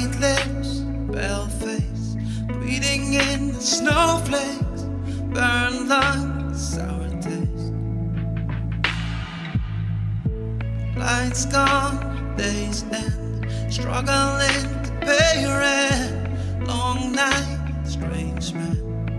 white lips, pale face, breathing in the snowflakes, burn lungs, sour taste. Lights gone, days end, struggling to pay rent, long night, strange man.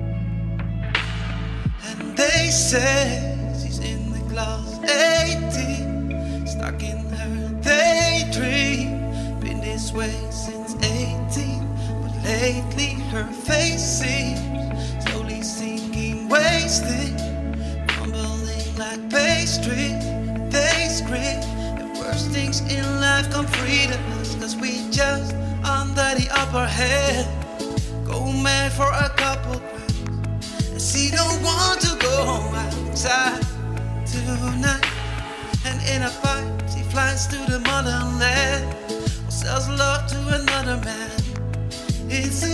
And they say she's in the class 18, stuck in her daydream. Been this way since 18, but lately her face seems slowly sinking, wasted, crumbling like pastry. They scream, the worst things in life come free to us, 'cause we just under the upper hand. Go mad for a couple grand, and she don't want to go outside tonight. And in a fight, she flies to the motherland, or sells love to another man. It's